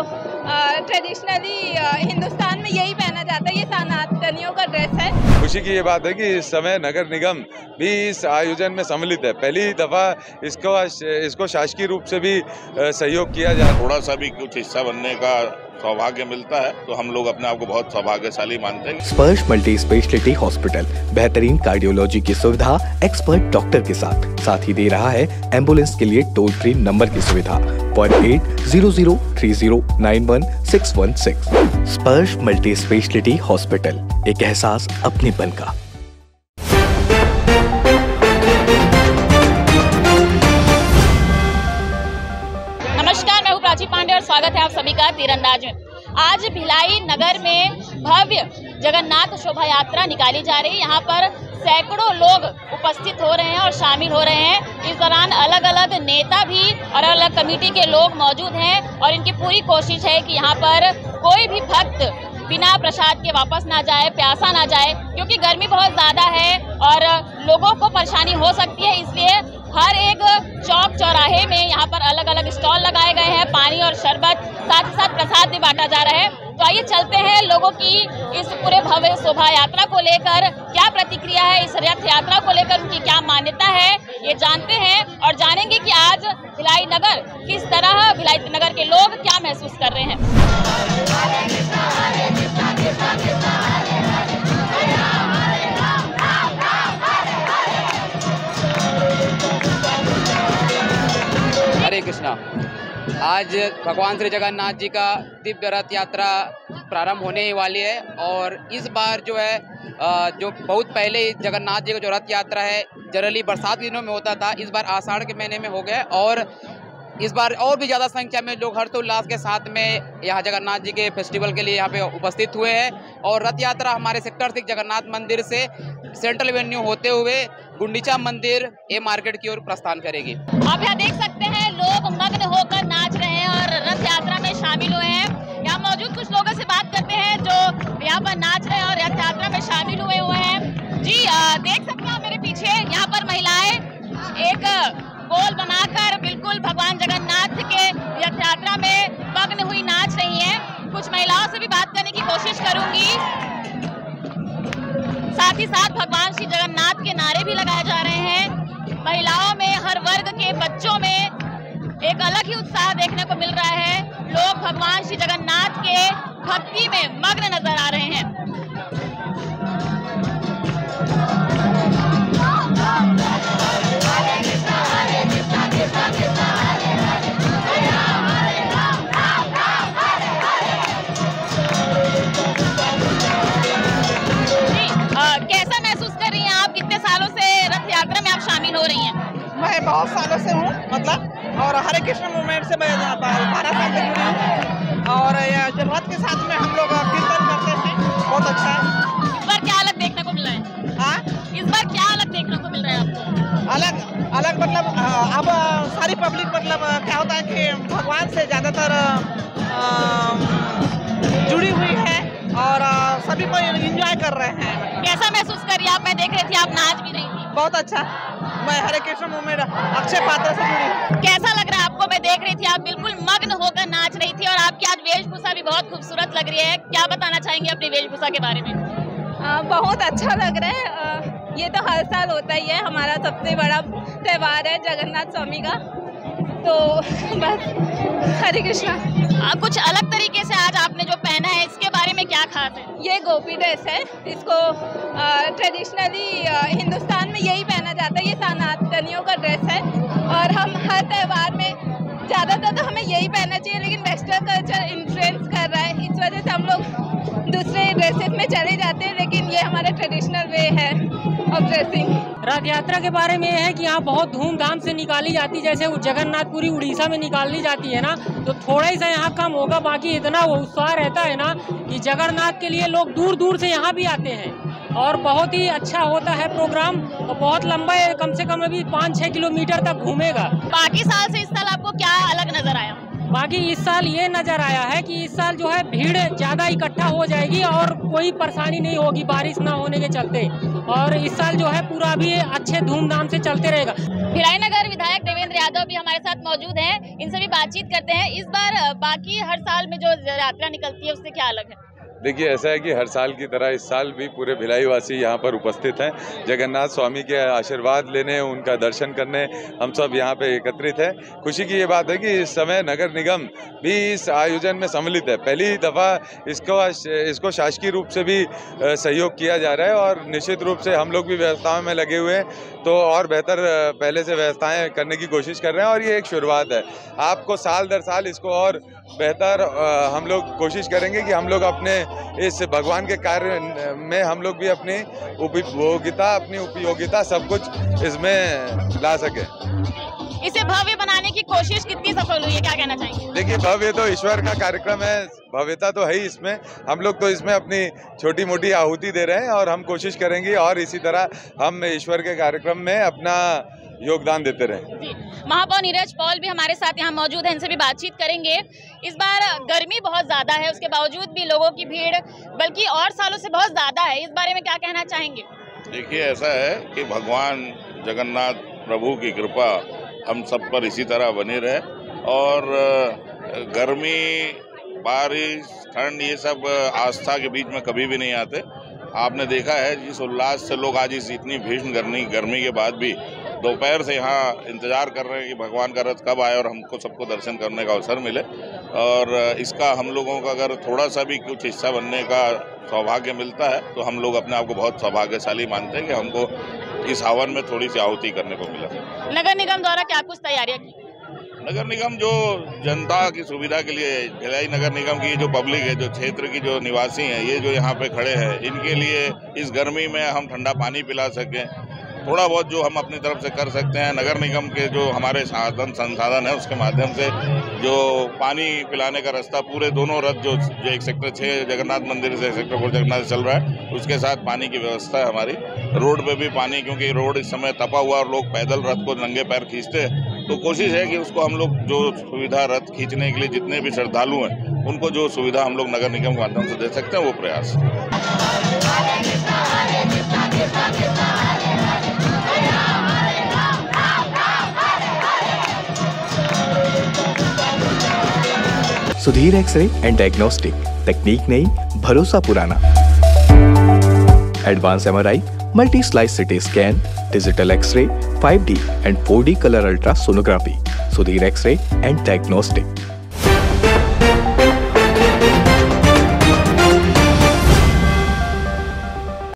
Traditionally Hindustan में यही पहना जाता है, ये सनातनियों का ड्रेस है। खुशी की ये बात है कि इस समय नगर निगम भी इस आयोजन में सम्मिलित है। पहली दफा इसको शासकीय रूप से भी सहयोग किया जा रहा है। थोड़ा सा भी कुछ हिस्सा बनने का सौभाग्य मिलता है तो हम लोग अपने आप को बहुत सौभाग्यशाली मानते हैं। स्पर्श मल्टी स्पेशलिटी हॉस्पिटल बेहतरीन कार्डियोलॉजी की सुविधा एक्सपर्ट डॉक्टर के साथ ही दे रहा है एम्बुलेंस के लिए टोल फ्री नंबर की सुविधा 08003091616। स्पर्श मल्टी स्पेशलिटी हॉस्पिटल, एक एहसास अपनेपन का। नमस्कार, मैं हूँ प्राची पांडे और स्वागत है आप सभी का तीरंदाज में। आज भिलाई नगर में भव्य जगन्नाथ शोभा यात्रा निकाली जा रही है। यहाँ पर सैकड़ों लोग उपस्थित हो रहे हैं और शामिल हो रहे हैं। इस दौरान अलग अलग नेता भी और अलग कमेटी के लोग मौजूद हैं और इनकी पूरी कोशिश है कि यहाँ पर कोई भी भक्त बिना प्रसाद के वापस ना जाए, प्यासा ना जाए, क्योंकि गर्मी बहुत ज़्यादा है और लोगों को परेशानी हो सकती है। इसलिए हर एक चौक चौराहे में यहाँ पर अलग अलग स्टॉल लगाए गए हैं, पानी और शरबत, साथ ही साथ प्रसाद भी बांटा जा रहा है। तो आइए चलते हैं लोगों की इस पूरे भव्य शोभा यात्रा को लेकर क्या प्रतिक्रिया है, इस रथ यात्रा को लेकर उनकी क्या मान्यता है, ये जानते हैं और जानेंगे कि आज भिलाई नगर किस तरह भिलाई नगर के लोग क्या महसूस कर रहे हैं। हरे कृष्णा। आज भगवान श्री जगन्नाथ जी का दिव्य रथ यात्रा प्रारंभ होने ही वाली है और इस बार जो है जो बहुत पहले जगन्नाथ जी का जो रथ यात्रा है जनरली बरसात दिनों में होता था, इस बार आषाढ़ के महीने में हो गया और इस बार और भी ज़्यादा संख्या में लोग हर्षोल्लास के साथ में यहाँ जगन्नाथ जी के फेस्टिवल के लिए यहाँ पे उपस्थित हुए हैं और रथ यात्रा हमारे सेक्टर 6 जगन्नाथ मंदिर से सेंट्रल एवेन्यू होते हुए गुंडीचा मंदिर ए मार्केट की ओर प्रस्थान करेगी। आप यहाँ देख सकते हैं लोग मग्न होकर नाच रहे हैं और रथ यात्रा में शामिल हुए हैं। यहाँ मौजूद कुछ लोगों से बात करते हैं जो यहाँ पर नाच रहे हैं और रथ यात्रा में शामिल हुए हैं। जी देख सकते हैं मेरे पीछे यहाँ पर महिलाएं एक गोल बनाकर बिल्कुल भगवान जगन्नाथ के रथ यात्रा में मग्न हुई नाच रही हैं। कुछ महिलाओं से भी बात करने की कोशिश करूंगी। साथ ही साथ भगवान श्री जगन्नाथ के नारे भी लगाए जा रहे हैं। महिलाओं में, हर वर्ग के बच्चों में एक अलग ही उत्साह देखने को मिल रहा है। लोग भगवान श्री जगन्नाथ के भक्ति में मग्न नजर आ रहे हैं। कैसा महसूस कर रही हैं आप? कितने सालों से रथ यात्रा में आप शामिल हो रही हैं? मैं बहुत सालों से हूँ और हरे कृष्ण मूवमेंट से मैं 12 साल से जुड़ी हूँ और रथ के साथ में हम लोग कीर्तन करते हैं। बहुत अच्छा है। इस बार क्या अलग देखने को मिल रहा है? हाँ, इस बार क्या अलग देखने को मिल रहा है आपको? अलग मतलब अब सारी पब्लिक मतलब क्या होता है कि भगवान से ज़्यादातर जुड़ी हुई है और सभी को एंजॉय कर रहे हैं। कैसा महसूस कर रही हैं आप? मैं देख रही थी आप नाच भी रही थी। बहुत अच्छा। मैं हरे कृष्ण मूवमेंट अक्षय पात्र से जुड़ी हूँ। कैसा लग रहा है आपको? मैं देख रही थी आप बिल्कुल मग्न होकर नाच रही थी और आपकी आज वेशभूषा भी बहुत खूबसूरत लग रही है। क्या बताना चाहेंगे अपनी वेशभूषा के बारे में? बहुत अच्छा लग रहा है। ये तो हर साल होता ही है, हमारा सबसे बड़ा त्यौहार है जगन्नाथ स्वामी का। तो बस हरे कृष्णा। कुछ अलग तरीके से आज आपने जो पहना है इसके बारे में क्या खास है? ये गोपी ड्रेस है। इसको ट्रेडिशनली हिंदुस्तान में यही पहना जाता है, ये सनातनियों का ड्रेस है और हम हर त्यौहार में ज़्यादातर तो हमें यही पहनना चाहिए, लेकिन वेस्टर्न कल्चर इन्फ्लुएंस कर रहा है, इस वजह से हम लोग दूसरे ड्रेसेस में चले जाते हैं, लेकिन ये हमारा ट्रेडिशनल वे है ऑफ ड्रेसिंग। रथ यात्रा के बारे में है कि यहाँ बहुत धूमधाम से निकाली जाती है। जैसे जगन्नाथपुरी उड़ीसा में निकाली जाती है ना, तो थोड़ा ही सा यहाँ कम होगा, बाकी इतना उत्साह रहता है ना कि जगन्नाथ के लिए लोग दूर दूर से यहाँ भी आते हैं और बहुत ही अच्छा होता है प्रोग्राम और बहुत लंबा है, कम से कम अभी 5-6 किलोमीटर तक घूमेगा। बाकी साल से इस साल आपको क्या अलग नजर आया? बाकी इस साल ये नज़र आया है कि इस साल जो है भीड़ ज़्यादा इकट्ठा हो जाएगी और कोई परेशानी नहीं होगी बारिश ना होने के चलते, और इस साल जो है पूरा भी अच्छे धूमधाम से चलते रहेगा। भिलाई नगर विधायक देवेंद्र यादव भी हमारे साथ मौजूद हैं, इनसे भी बातचीत करते हैं। इस बार बाकी हर साल में जो यात्रा निकलती है उससे क्या अलग है? देखिए, ऐसा है कि हर साल की तरह इस साल भी पूरे भिलाई वासी यहाँ पर उपस्थित हैं। जगन्नाथ स्वामी के आशीर्वाद लेने, उनका दर्शन करने हम सब यहाँ पे एकत्रित हैं। खुशी की ये बात है कि इस समय नगर निगम भी इस आयोजन में सम्मिलित है। पहली दफ़ा इसको शासकीय रूप से भी सहयोग किया जा रहा है और निश्चित रूप से हम लोग भी व्यवस्थाओं में लगे हुए हैं, तो और बेहतर पहले से व्यवस्थाएँ करने की कोशिश कर रहे हैं और ये एक शुरुआत है। आपको साल दर साल इसको और बेहतर हम लोग कोशिश करेंगे कि हम लोग अपने इस भगवान के कार्य में हम लोग भी अपनी उपयोगिता सब कुछ इसमें ला सके। इसे भव्य बनाने की कोशिश कितनी सफल हुई है, क्या कहना चाहेंगे? देखिए, भव्य तो ईश्वर का कार्यक्रम है, भव्यता तो है ही इसमें। हम लोग तो इसमें अपनी छोटी मोटी आहुति दे रहे हैं और हम कोशिश करेंगे और इसी तरह हम ईश्वर के कार्यक्रम में अपना योगदान देते रहे। महापौर नीरज पॉल भी हमारे साथ यहाँ मौजूद हैं, इनसे भी बातचीत करेंगे। इस बार गर्मी बहुत ज्यादा है, उसके बावजूद भी लोगों की भीड़ बल्कि और सालों से बहुत ज्यादा है, इस बारे में क्या कहना चाहेंगे? देखिए, ऐसा है कि भगवान जगन्नाथ प्रभु की कृपा हम सब पर इसी तरह बनी रहे और गर्मी, बारिश, ठंड, ये सब आस्था के बीच में कभी भी नहीं आते। आपने देखा है जिस उल्लास से लोग आज इस इतनी भीषण गर्मी के बाद भी दोपहर से यहाँ इंतजार कर रहे हैं कि भगवान का रथ कब आए और हमको सबको दर्शन करने का अवसर मिले। और इसका हम लोगों का अगर थोड़ा सा भी कुछ हिस्सा बनने का सौभाग्य मिलता है तो हम लोग अपने आप को बहुत सौभाग्यशाली मानते हैं कि हमको इस हवन में थोड़ी सी आहुति करने को मिला। नगर निगम द्वारा क्या कुछ तैयारियां की? नगर निगम जो जनता की सुविधा के लिए, भिलाई नगर निगम की जो पब्लिक है, जो क्षेत्र की जो निवासी हैं, ये जो यहाँ पे खड़े हैं, इनके लिए इस गर्मी में हम ठंडा पानी पिला सकें, थोड़ा बहुत जो हम अपनी तरफ से कर सकते हैं। नगर निगम के जो हमारे संसाधन है उसके माध्यम से जो पानी पिलाने का रास्ता पूरे दोनों रथ जो एक सेक्टर 6 जगन्नाथ मंदिर से सेक्टर 4 जगन्नाथ चल रहा है, उसके साथ पानी की व्यवस्था है हमारी। रोड पे भी पानी, क्योंकि रोड इस समय तपा हुआ और लोग पैदल रथ को नंगे पैर खींचते हैं, तो कोशिश है कि उसको हम लोग जो सुविधा रथ खींचने के लिए जितने भी श्रद्धालु हैं उनको जो सुविधा हम लोग नगर निगम के माध्यम से दे सकते हैं वो प्रयास। सुधीर एक्सरे एंड डायग्नोस्टिक, तकनीक नई, भरोसा पुराना। Advance MRI, multi slice CT scan, digital x-ray, 5D and 4D colour ultrasonography. Sudhir x-ray and diagnostic.